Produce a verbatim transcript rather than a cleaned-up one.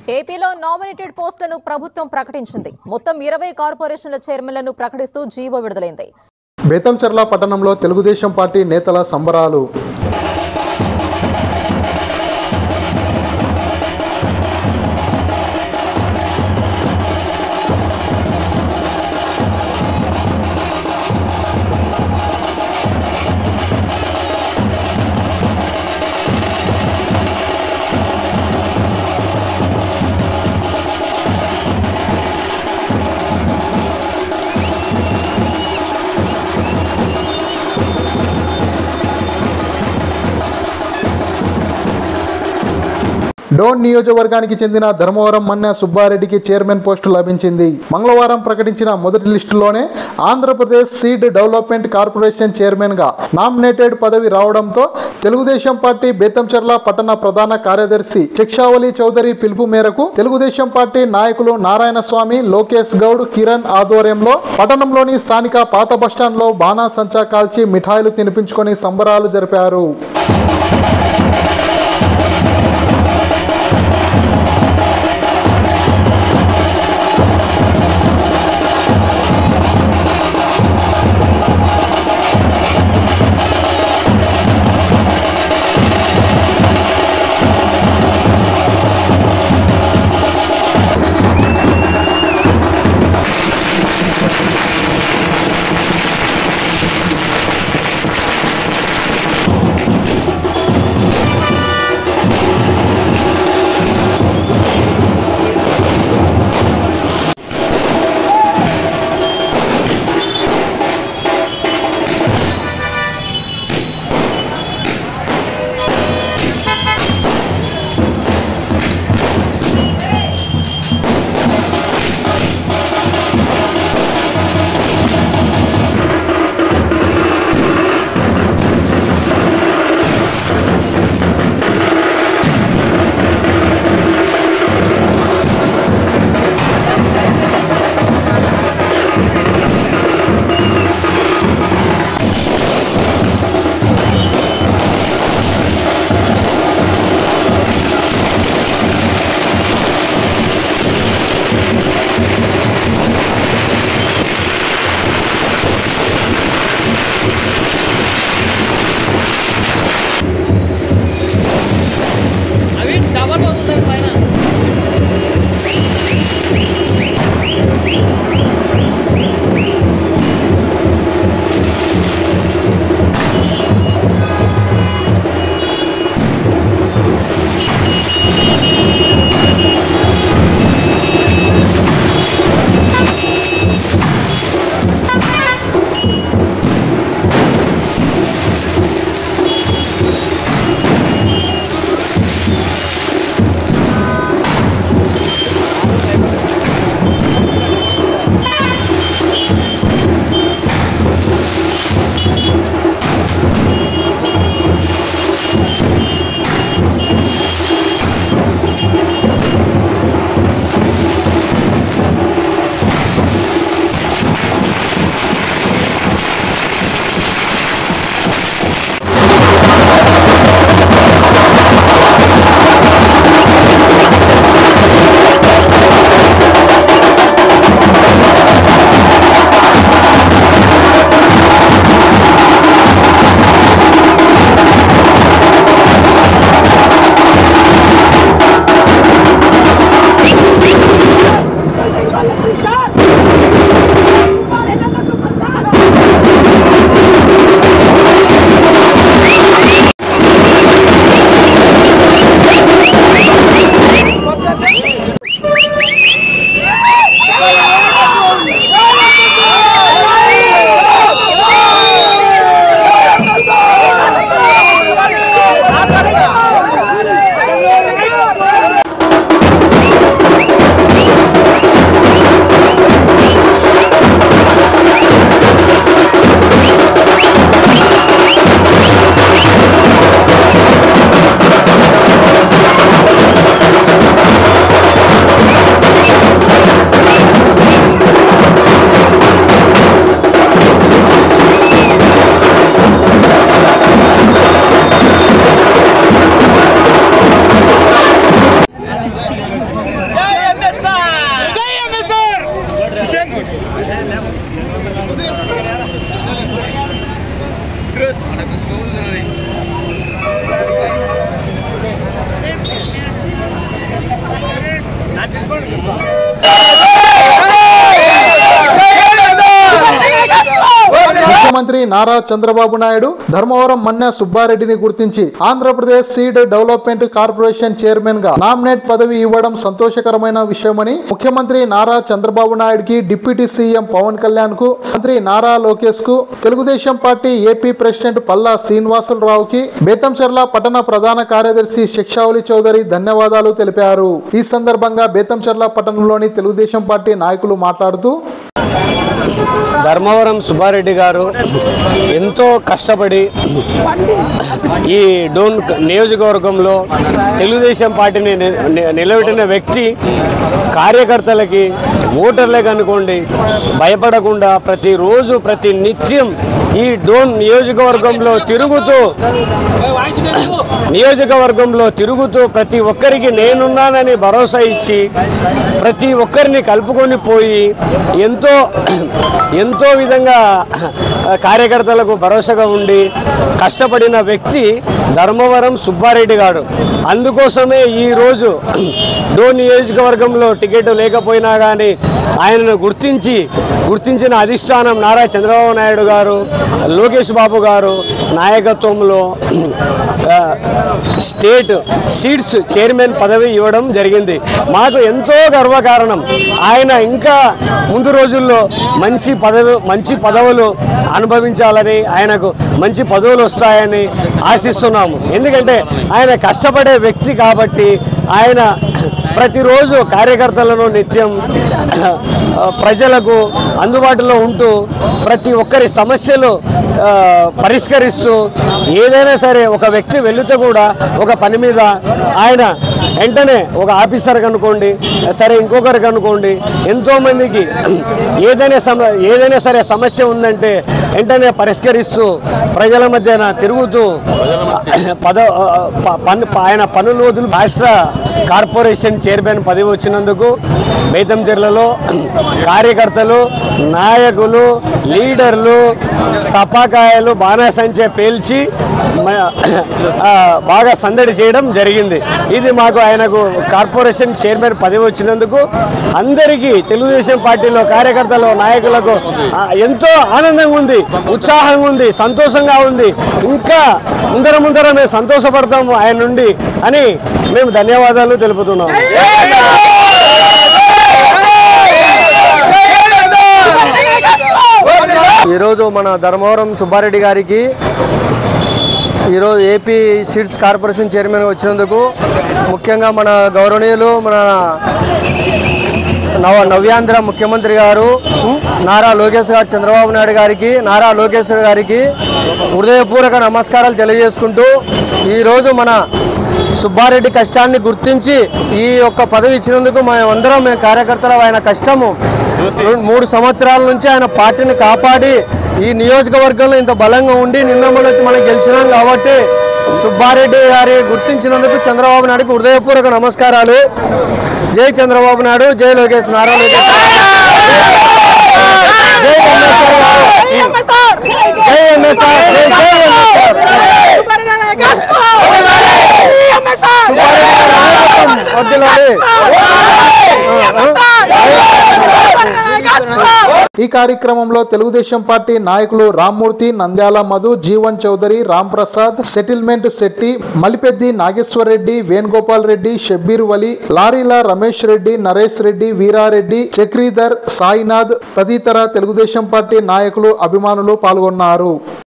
ఏపీలో నామినేటెడ్ పోస్టులను ప్రభుత్వం ప్రకటించింది. మొత్తం ఇరవై కార్పొరేషన్ల చైర్మన్లను ప్రకటిస్తూ జీవో విడుదలైంది. బేతంచెర్ల పట్టణంలో తెలుగుదేశం పార్టీ నేతల సంబరాలు. డోన్ నియోజకవర్గానికి చెందిన ధర్మవరం మన్య సుబ్బారెడ్డికి చైర్మన్ పోస్టు లభించింది. మంగళవారం ప్రకటించిన మొదటి లిస్టులోనే Andhra Pradesh seed development corporation chairman గా నామినేటెడ్ పదవి రావడంతో తెలుగుదేశం పార్టీ బేతంచెర్ల పట్టణ ప్రధాన కార్యదర్శి శిక్షావళి చౌదరి పిలుపు మేరకు తెలుగుదేశం పార్టీ నాయకులు నారాయణస్వామి, లోకేష్ గౌడ్, కిరణ్ ఆధ్వర్యంలో పట్టణంలోని స్థానిక పాత బస్టాండ్ లో బాణా సంచా కాల్చి మిఠాయిలు తినిపించుకొని సంబరాలు జరిపారు. నారా చంద్రబాబు నాయుడు ధర్మవరం మన్య సుబ్బారెడ్డిని గుర్తించి Andhra Pradesh seed development corporation chairman గా నామినేట్ పదవి ఇవ్వడం సంతోషకరమైన విషయమని ముఖ్యమంత్రి నారా చంద్రబాబు నాయుడుకి డిప్యూటీ సీఎం పవన్ కళ్యాణ్ కు మంత్రి నారా లోకేష్ కు Telugu Desam party AP president Palla శ్రీనివాసులరావుకి బేతంచెర్ల పట్టణ ప్రధాన కార్యదర్శి శిక్షావళి చౌదరి ధన్యవాదాలు తెలిపారు. ఈ సందర్భంగా బేతంచెర్ల పట్టణంలోని తెలుగుదేశం పార్టీ నాయకులు మాట్లాడుతూ ధర్మవరం సుబ్బారెడ్డి గారు ఎంతో కష్టపడి ఈ డోన్ నియోజకవర్గంలో తెలుగుదేశం పార్టీని నిలబెట్టిన వ్యక్తి కార్యకర్తలకి ఓటర్లకు అనుకోండి భయపడకుండా ప్రతిరోజు ప్రతి నిత్యం ఈ డోన్ నియోజకవర్గంలో తిరుగుతూ నియోజకవర్గంలో తిరుగుతూ ప్రతి ఒక్కరికి నేనున్నానని భరోసా ఇచ్చి ప్రతి ఒక్కరిని కలుపుకొని పోయి ఎంతో ఎంతో విధంగా కార్యకర్తలకు భరోసాగా ఉండి కష్టపడిన వ్యక్తి ధర్మవరం సుబ్బారెడ్డి గారు. అందుకోసమే ఈరోజు డోన్ నియోజకవర్గంలో టికెట్ లేకపోయినా కానీ ఆయనను గుర్తించి గుర్తించిన అధిష్టానం నారా చంద్రబాబు నాయుడు గారు లోకేష్ బాబు గారు నాయకత్వంలో స్టేట్ సీడ్స్ చైర్మన్ పదవి ఇవ్వడం జరిగింది. మాకు ఎంతో గర్వకారణం. ఆయన ఇంకా ముందు రోజుల్లో మంచి పదవి మంచి పదవులు అనుభవించాలని ఆయనకు మంచి పదవులు వస్తాయని ఆశిస్తున్నాము. ఎందుకంటే ఆయన కష్టపడే వ్యక్తి కాబట్టి ఆయన ప్రతిరోజు కార్యకర్తలను నిత్యం ప్రజలకు అందుబాటులో ఉంటూ ప్రతి ఒక్కరి సమస్యలు పరిష్కరిస్తూ ఏదైనా సరే ఒక వ్యక్తి వెళితే కూడా ఒక పని మీద ఆయన వెంటనే ఒక ఆఫీసర్కి అనుకోండి సరే ఇంకొకరికి అనుకోండి ఎంతోమందికి ఏదైనా సమ ఏదైనా సరే సమస్య ఉందంటే వెంటనే పరిష్కరిస్తూ ప్రజల మధ్యన తిరుగుతూ పద పన్ను ఆయన పనులు వదులు రాష్ట్ర కార్పొరేషన్ చైర్మన్ పదవి వచ్చినందుకు బేతంచెర్లలో కార్యకర్తలు నాయకులు లీడర్లు టపాకాయలు బాణాసంచే పేల్చి బాగా సందడి చేయడం జరిగింది. ఇది మాకు ఆయనకు కార్పొరేషన్ చైర్మన్ పదవి వచ్చినందుకు అందరికీ తెలుగుదేశం పార్టీలో కార్యకర్తలు నాయకులకు ఎంతో ఆనందంగా ఉంది, ఉత్సాహంగా ఉంది, సంతోషంగా ఉంది. ఇంకా ముందర ముందర మేము సంతోషపడతాము ఆయన నుండి అని మేము ధన్యవాదాలు తెలుపుతున్నాం. ఈరోజు మన ధర్మవరం సుబ్బారెడ్డి గారికి ఈరోజు ఏపీ సీడ్స్ కార్పొరేషన్ చైర్మన్ వచ్చినందుకు ముఖ్యంగా మన గౌరవనీయులు మన నవ నవ్యాంధ్ర ముఖ్యమంత్రి గారు నారా లోకేష్ గారు చంద్రబాబు నాయుడు గారికి నారా లోకేష్ గారికి హృదయపూర్వక నమస్కారాలు తెలియజేసుకుంటూ ఈరోజు మన సుబ్బారెడ్డి కష్టాన్ని గుర్తించి ఈ యొక్క పదవి ఇచ్చినందుకు మేమందరం మేము కార్యకర్తలు ఆయన కష్టము మూడు సంవత్సరాల నుంచి ఆయన పార్టీని కాపాడి ఈ నియోజకవర్గంలో ఇంత బలంగా ఉండి నిన్న మొన్న మనం గెలిచినాం కాబట్టి సుబ్బారెడ్డి గారి గుర్తించినందుకు చంద్రబాబు నాయుడుకి హృదయపూర్వక నమస్కారాలు. జై చంద్రబాబు నాయుడు, జై లోకేష్, నారా లోకేష్, జై ఎంఎస్ఆర్, జై ఎంఎస్ఆర్, జై ఈ కార్యక్రమంలో తెలుగుదేశం పార్టీ నాయకులు రామ్మూర్తి, నంద్యాల మధు, జీవన్ చౌదరి, రామ్ ప్రసాద్, సెటిల్మెంట్ శెట్టి, మలిపెద్ది నాగేశ్వర్ రెడ్డి, వేణుగోపాల్ రెడ్డి, షబ్బీర్ వలి, లారీల రమేష్ రెడ్డి, నరేష్ రెడ్డి, వీరారెడ్డి, చక్రీధర్, సాయినాథ్ తదితర తెలుగుదేశం పార్టీ నాయకులు అభిమానులు పాల్గొన్నారు.